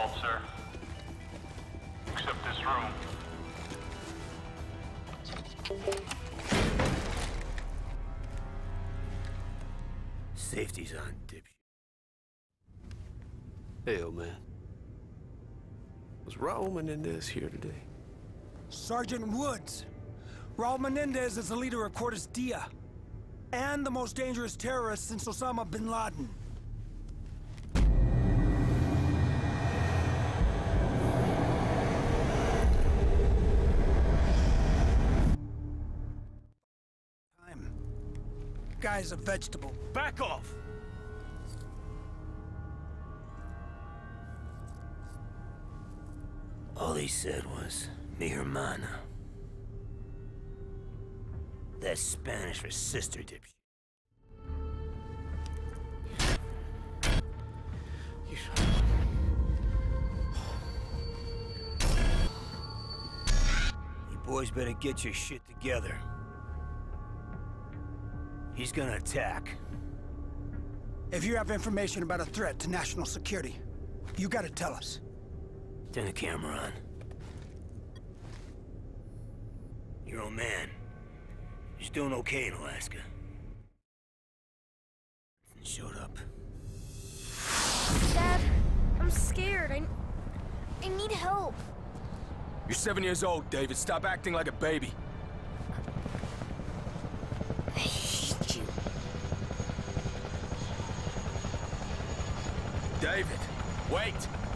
vault, sir. Except this room. Safety's on, dipshit. Hey, old man. Was Raul Menendez here today? Sergeant Woods. Raul Menendez is the leader of Cortes Dia, and the most dangerous terrorist since Osama bin Laden. Guy's a vegetable. Back off! All he said was, mi hermana. That's Spanish for sister, dipshit. You boys better get your shit together. He's gonna attack. If you have information about a threat to national security, you gotta tell us. Turn the camera on. Your old man. He's doing okay in Alaska. Nothing showed up. Dad, I'm scared. I need help. You're 7 years old, David. Stop acting like a baby. I hate you. David, wait!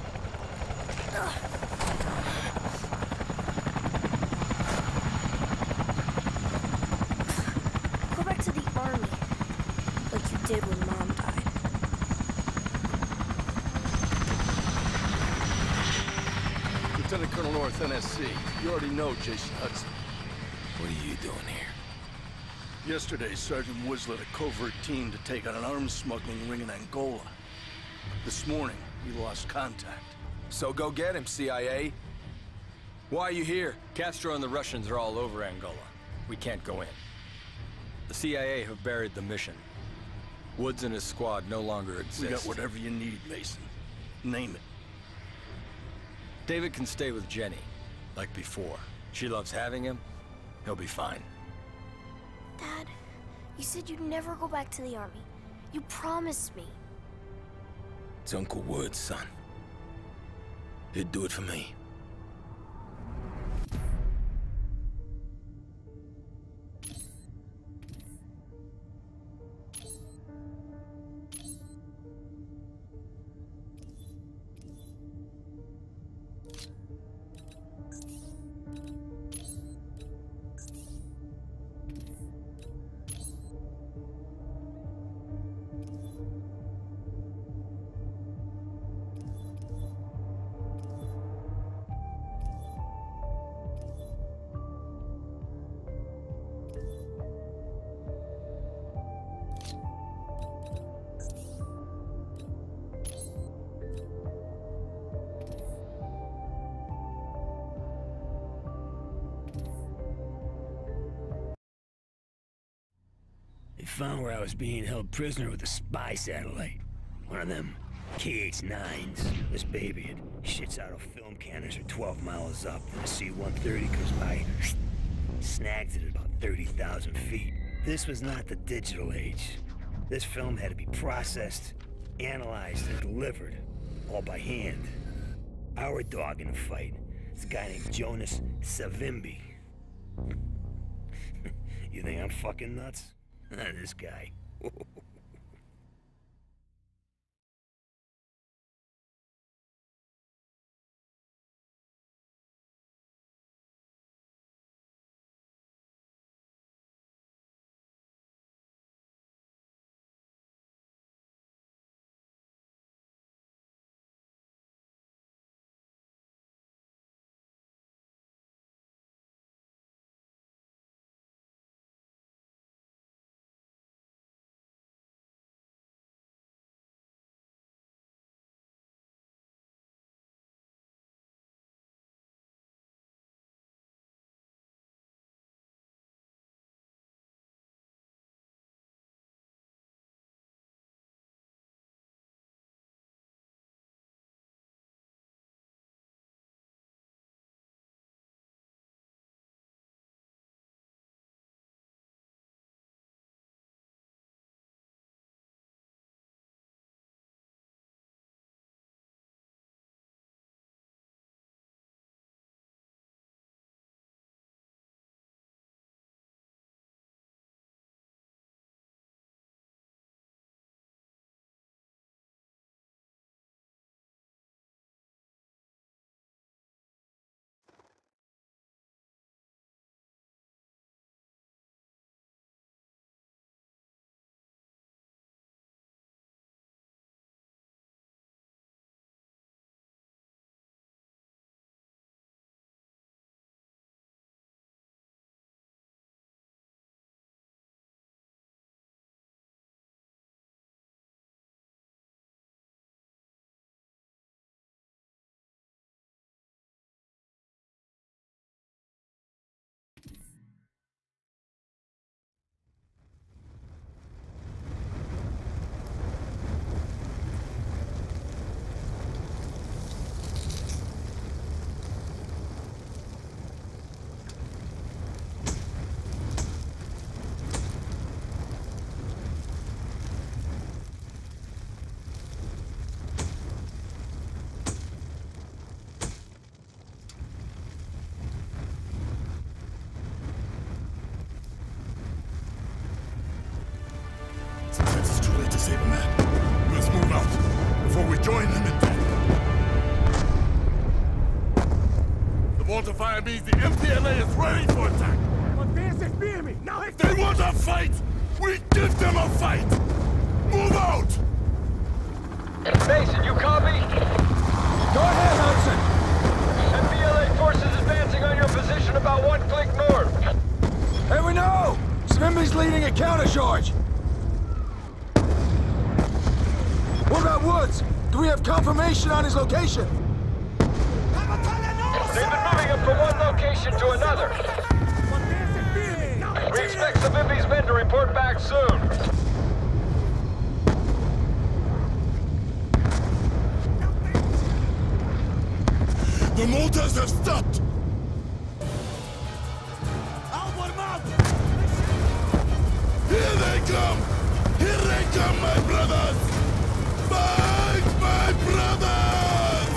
Go back to the army, like you did when Mom died. Lieutenant Colonel North, NSC. You already know Jason Hudson. What are you doing here? Yesterday, Sergeant Woods led a covert team to take on an arms smuggling ring in Angola. This morning, we lost contact. So go get him, CIA. Why are you here? Castro and the Russians are all over Angola. We can't go in. The CIA have buried the mission. Woods and his squad no longer exist. We got whatever you need, Mason. Name it. David can stay with Jenny, like before. She loves having him. He'll be fine. Dad, you said you'd never go back to the army. You promised me. It's Uncle Woods, son. He'd do it for me. They found where I was being held prisoner with a spy satellite. One of them KH-9s. This baby, it shits out a film canister 12 miles up. Then a C-130 goes by, snags it at about 30,000 feet. This was not the digital age. This film had to be processed, analyzed, and delivered, all by hand. Our dog in the fight is a guy named Jonas Savimbi. You think I'm fucking nuts? This guy. Mortify means the MPLA is ready for attack. If they want a fight, we give them a fight! Move out! Mason, you copy? Go ahead, Hudson. MPLA forces advancing on your position about 1 click north. Hey, we know! Svimby's leading a countercharge. What about Woods? Do we have confirmation on his location? They've been moving him from one location to another. We expect Savimbi's men to report back soon. The mortars have stopped! Here they come! Here they come, my brothers! Fight, my brothers!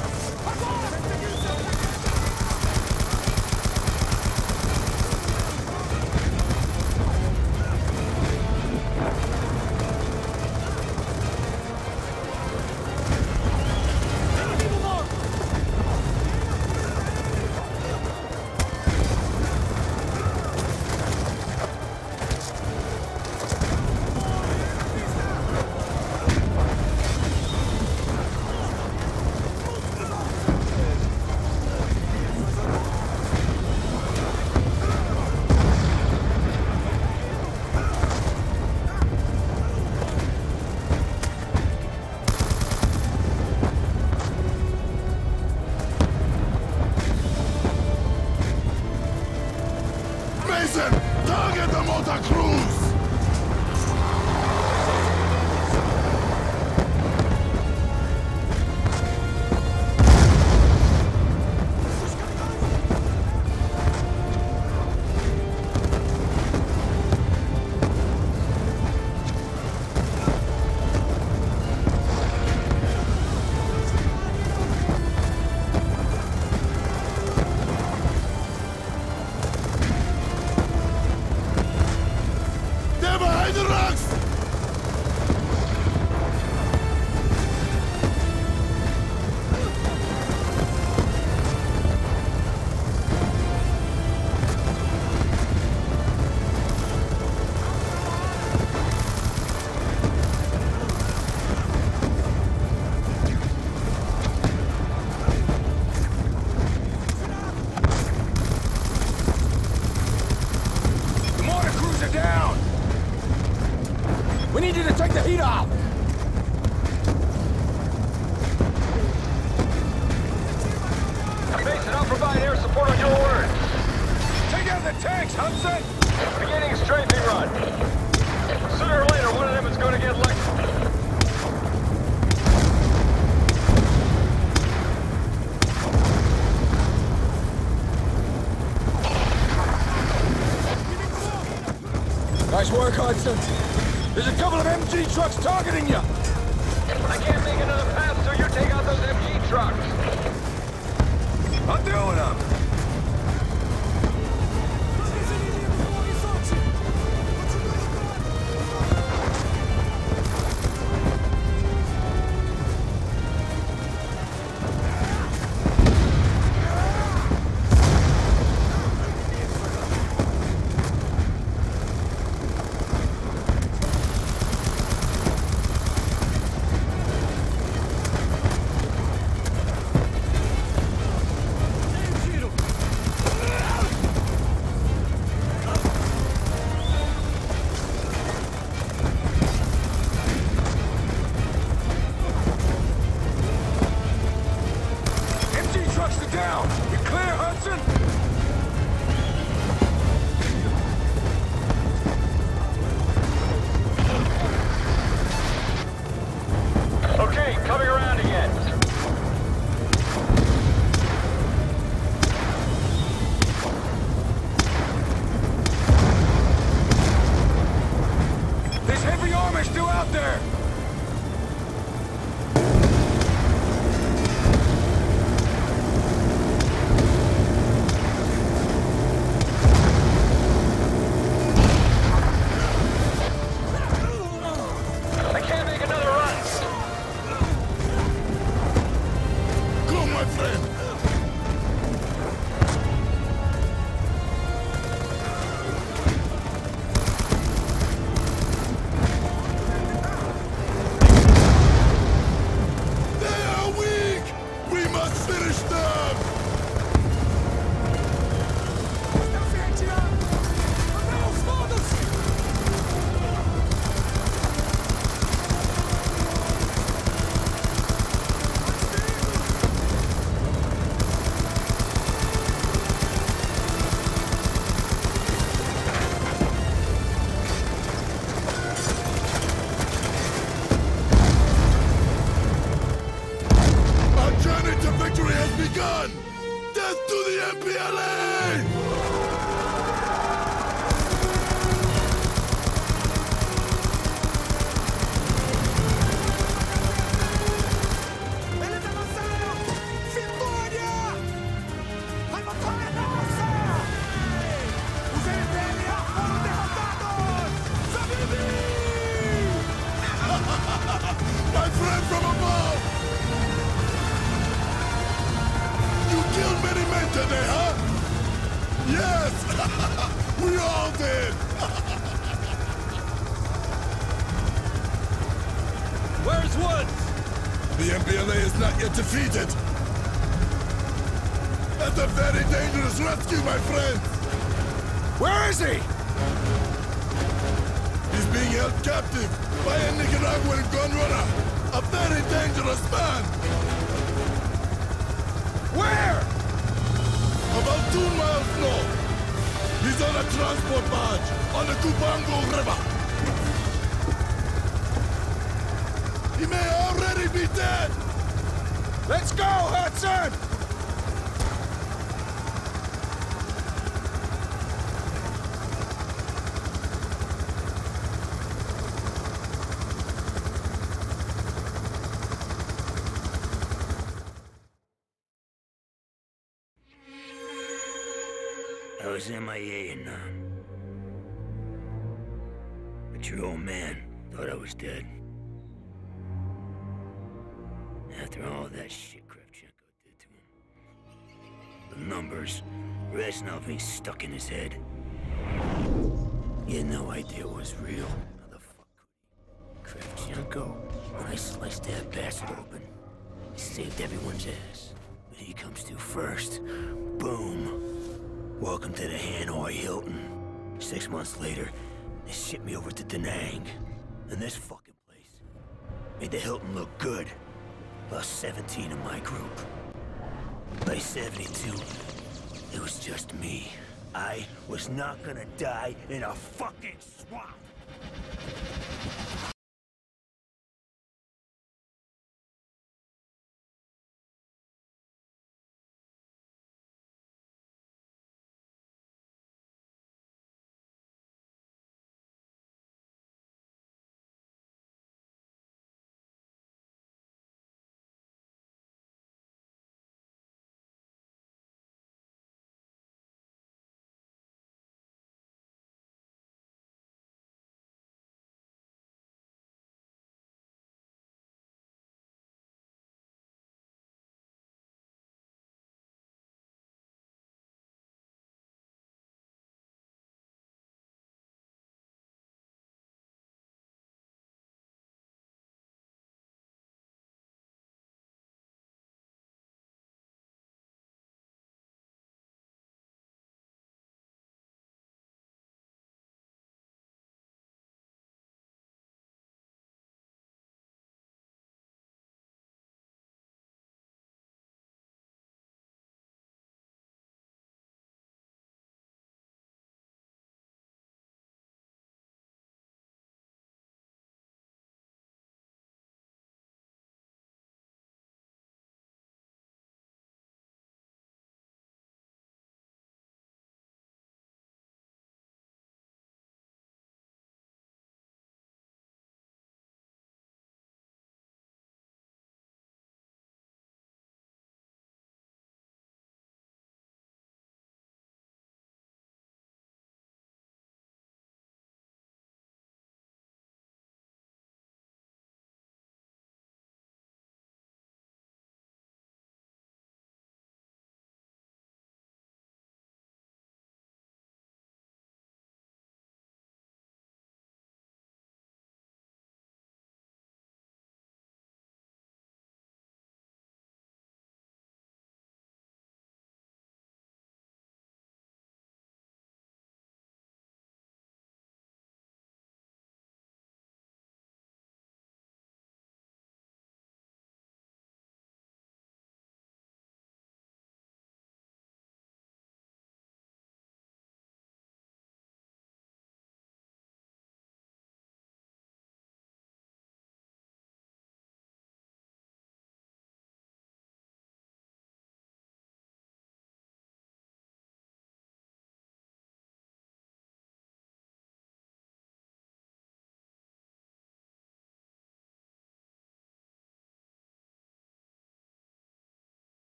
Mason, target the motor crews! They're behind the rocks! The mortar crews are down! We need you to take the heat off! Mason, I'll provide air support on your word. Take out the tanks, Hudson! Beginning strafing run. Sooner or later, one of them is going to get licked. Nice work, Hudson. There's a couple of MG trucks targeting you! I can't make another pass till you take out those MG trucks. I'm doing them! Down! You clear, Hudson? Okay, coming around again. There's heavy armor still out there! Finish them! Our journey to victory has begun! Death to the MPLA! My friend from above! You killed many men today, huh? Yes! We all did! Where's Woods? The MPLA is not yet defeated! That's a very dangerous rescue, my friend! Where is he? He's being held captive by a Nicaraguan gun runner! A very dangerous man! Where? About 2 miles north. He's on a transport barge on the Cubango River. He may already be dead! Let's go, Hudson! I was MIA and but your old man thought I was dead. After all that shit Kravchenko did to him. The numbers, Reznov being stuck in his head. He had no idea it was real. How the fuck could he? Kravchenko, when I sliced that bastard open, he saved everyone's ass. But he comes to first. Boom. Welcome to the Hanoi Hilton. 6 months later, they shipped me over to Da Nang. And this fucking place made the Hilton look good. Lost 17 of my group. By 72, it was just me. I was not gonna die in a fucking swamp.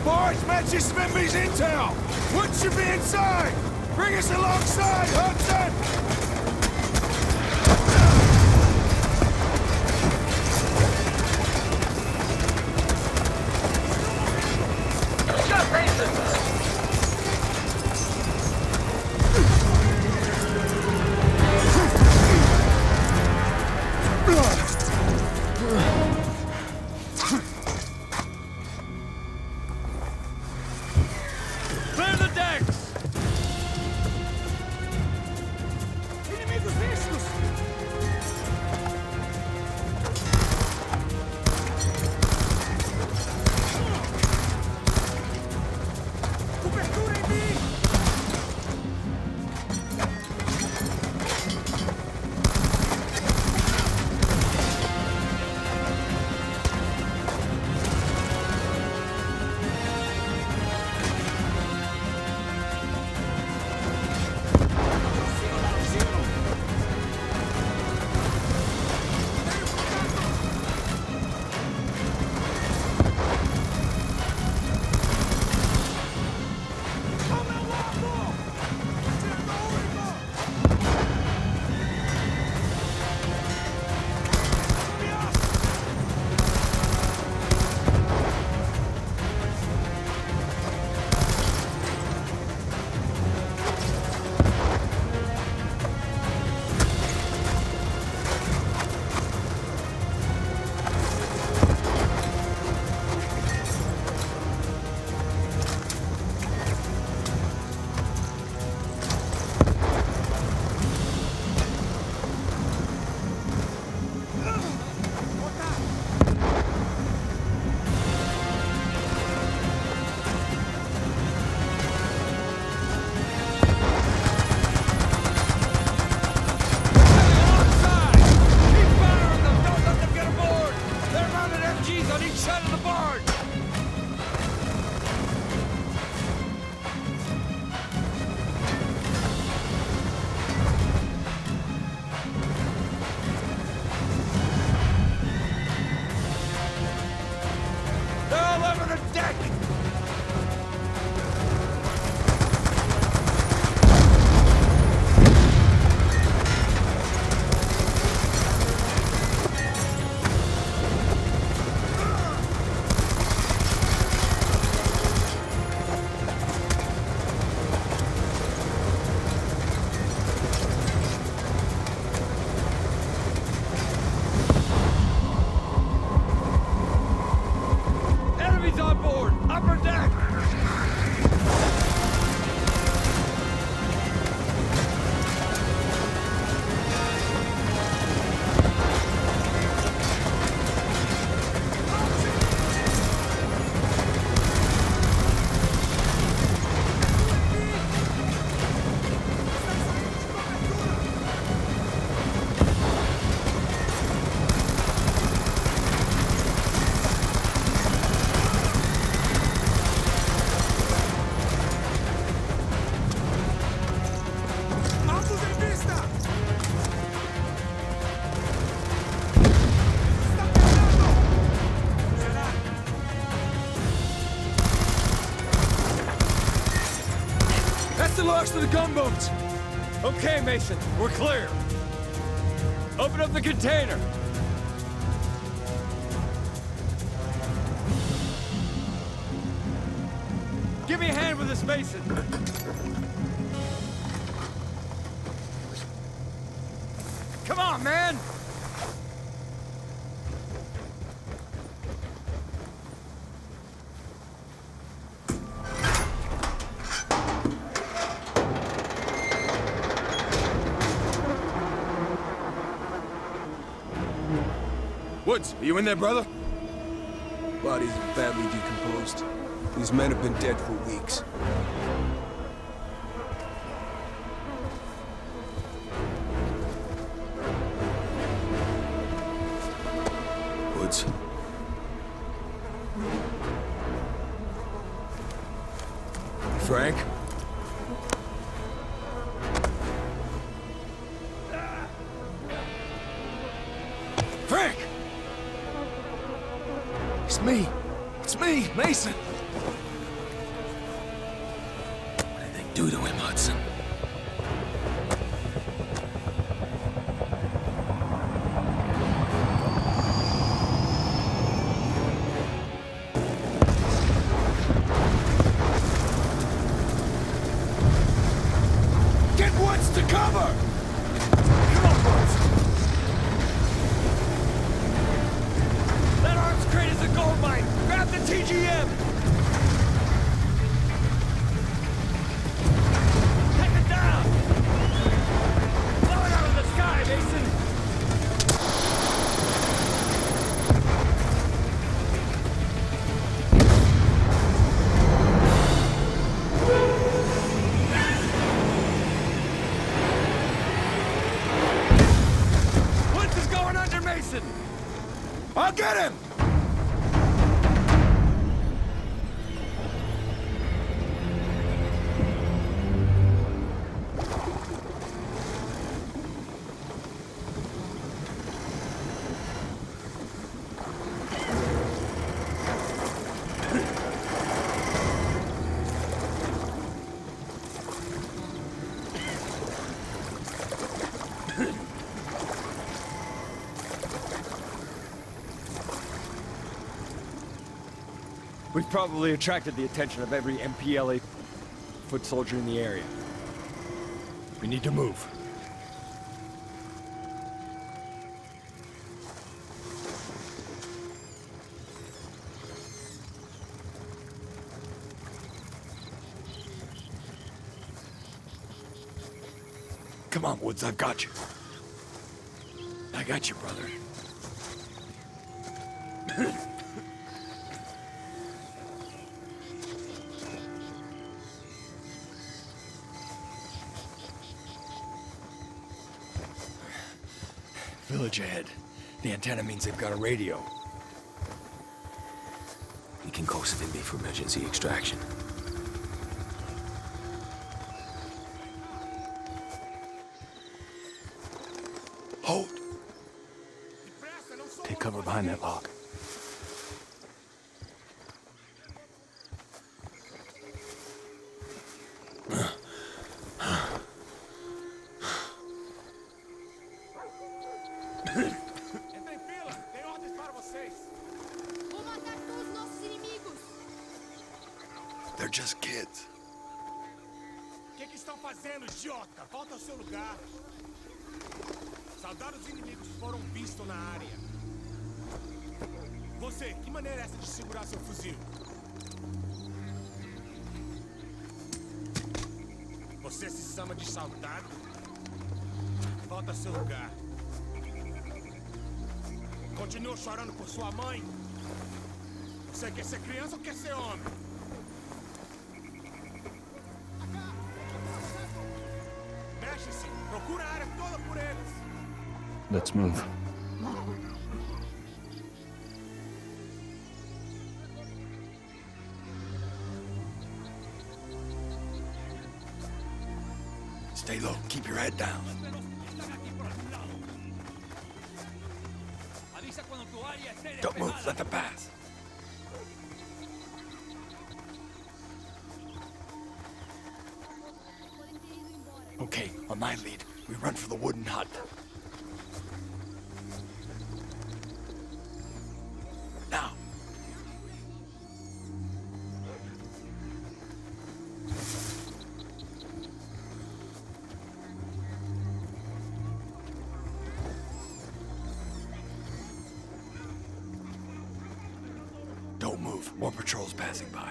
Boys, match Smithy's intel! Wood should be inside! Bring us alongside, Hudson! Got Mason! Clear the decks! Inimigos vistos! Cobertura em mim! Locks to the gunboats! Okay, Mason, we're clear. Open up the container. Give me a hand with this, Mason. Come on, man! Woods, are you in there, brother? Bodies are badly decomposed. These men have been dead for weeks. Woods. Frank? Frank! It's me, Mason. do to him, Hudson? Get Woods to cover! Come on, boys! That arms crate is a gold mine! Grab the TGM! Take it down! Blow it out of the sky, Mason! Woods is going under Mason! I'll get him! We've probably attracted the attention of every MPLA foot soldier in the area. We need to move. Come on, Woods, I've got you. I got you, brother. Village ahead. The antenna means they've got a radio. We can coast it in for emergency extraction. Hold! Take cover behind that log. They're just kids. O que estão fazendo, idiota? Volta ao seu lugar. Soldados inimigos foram vistos na área. Você, que maneira é essa de segurar seu fuzil? Você se chama de soldado? Volta ao seu lugar. Continua chorando por sua mãe? Você quer ser criança ou quer ser homem? Mexe-se! Procura a área toda por eles! Let's move. Stay low. Keep your head down. Don't move. Let them pass. Okay, on my lead, we run for the wooden hut. Now. Don't move. More patrols passing by.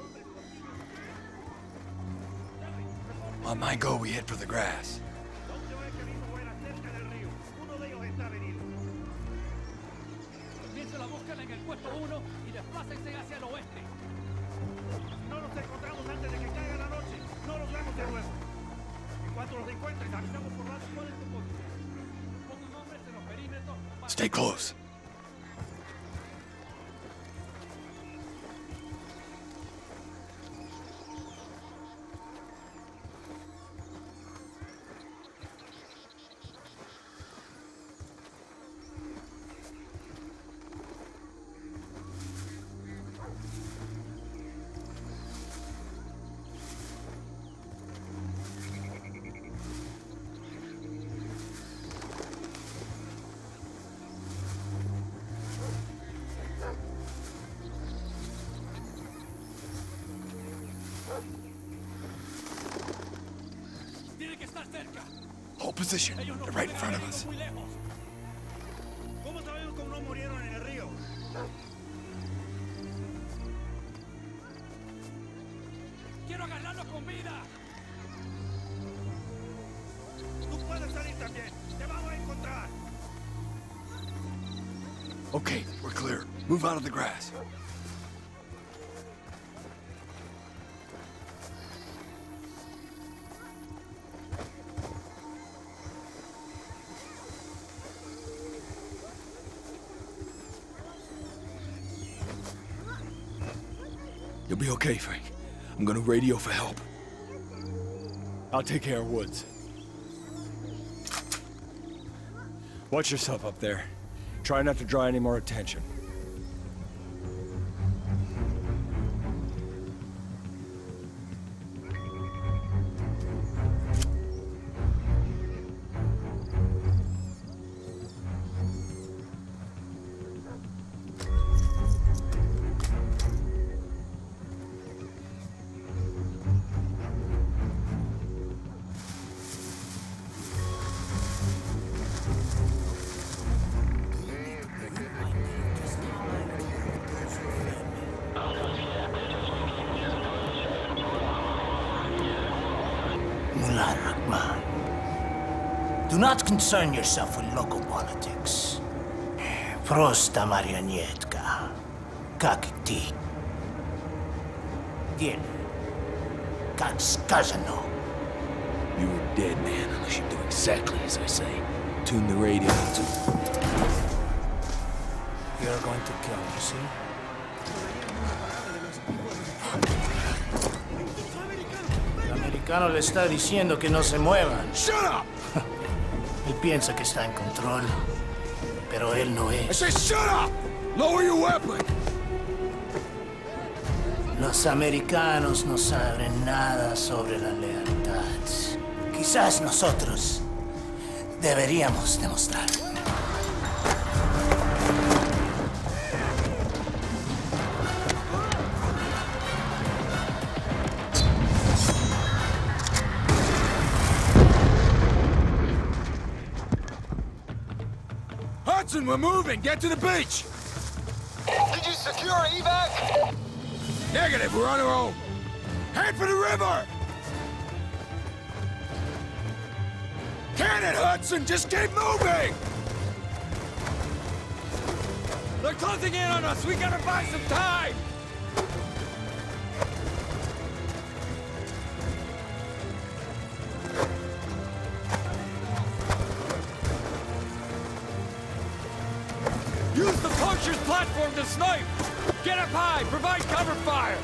On my go, we head for the grass. Stay close. Hold position. They're right in front of us. ¿Cómo sabemos cómo no murieron en el río? ¡Quiero agarrarlos con vida! Tú puedes salir también. Te vamos a encontrar. Okay, we're clear. Move out of the grass. You'll be okay, Frank. I'm gonna radio for help. I'll take care of Woods. Watch yourself up there. Try not to draw any more attention. Do not concern yourself with local politics. Prosta marionetka. Как ты. Делай. Как сказано. You were dead, man, unless you do exactly as I say. Tune the radio to... You're going to kill me, see? El americano le está diciendo que no se muevan. Shut up! Él piensa que está en control, pero él no es. I say shut up! Lower your weapon! Los americanos no saben nada sobre la lealtad. Quizás nosotros deberíamos demostrar. Hudson, we're moving! Get to the beach! Did you secure evac? Negative, we're on our own! Head for the river! Can it, Hudson! Just keep moving! They're closing in on us! We gotta buy some time! Use the poacher's platform to snipe! Get up high! Provide cover fire!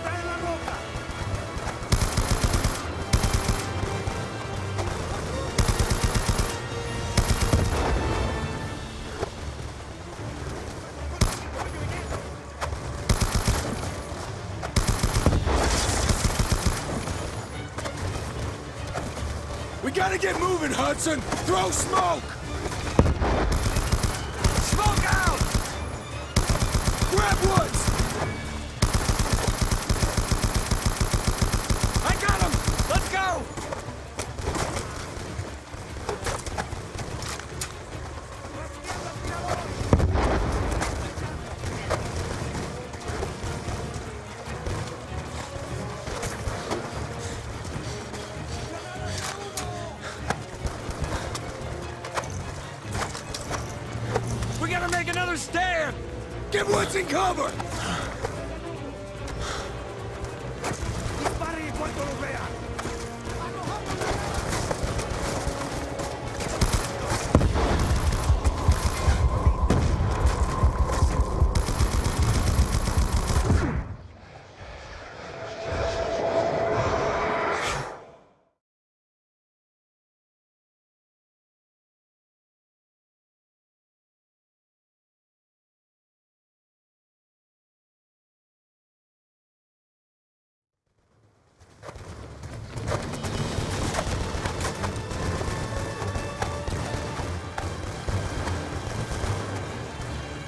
We gotta get moving, Hudson! Throw smoke! Smoke out! Grab Woods! I got him! Let's go! We gotta make another stand! Get Woods in cover! Disparen en cuanto los vean.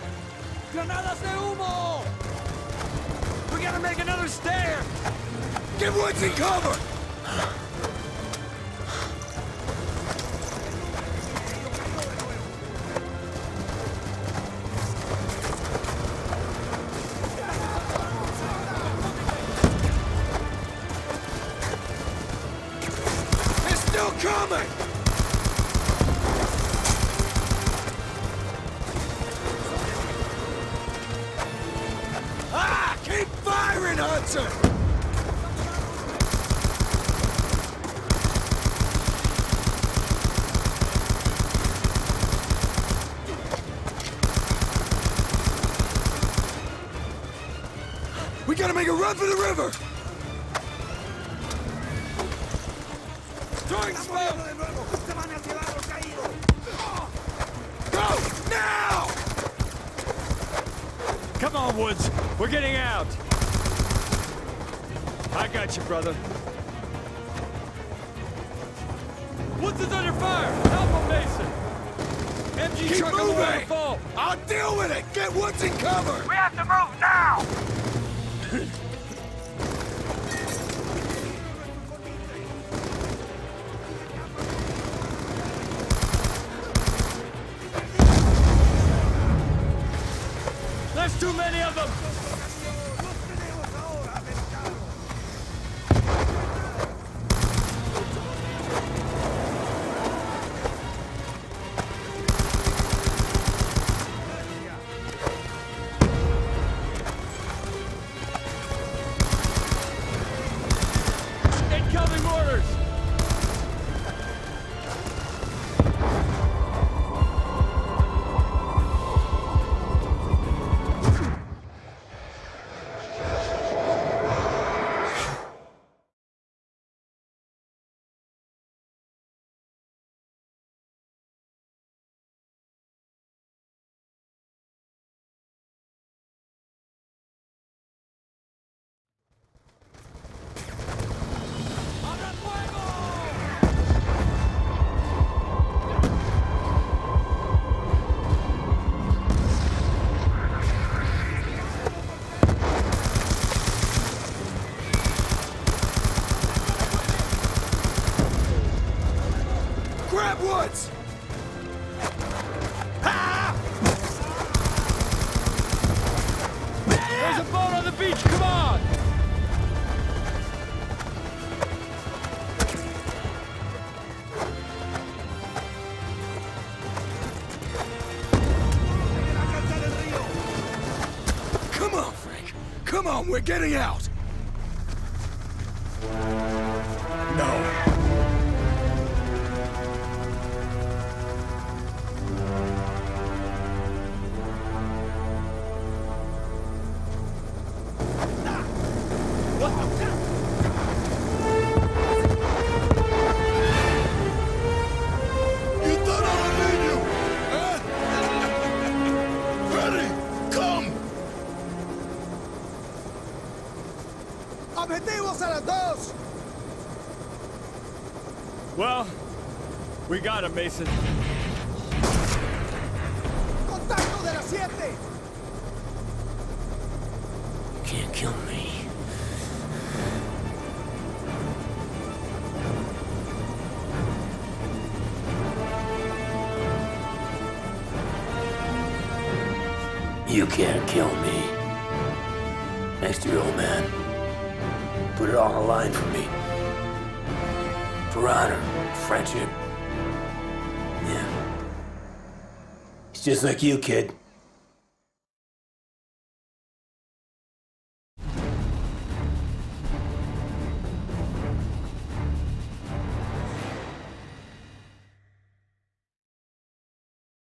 ¡Granadas de humo! We gotta make another stand! Get Woods in cover! They're still coming! Ah! Keep firing, Hudson! We gotta make a run for the river! Throwing smoke! Go! Now! Come on, Woods. We're getting out. I got you, brother. Woods is under fire! Help him, Mason! MG Keep truck on the moving! waterfall! I'll deal with it! Get Woods in cover! We have to move now! There's too many of them! Incoming orders! Grab Woods! There's a boat on the beach, come on! Come on, Frank! Come on, we're getting out! No. You thought I would leave you, huh? Ready? Come! ¡Objetivos a las dos! Well, we got him, Mason. ¡Contacto de las 7! Can't kill me. You can't kill me. Thanks to your old man. Put it all on the line for me. For honor, friendship. Yeah. He's just like you, kid.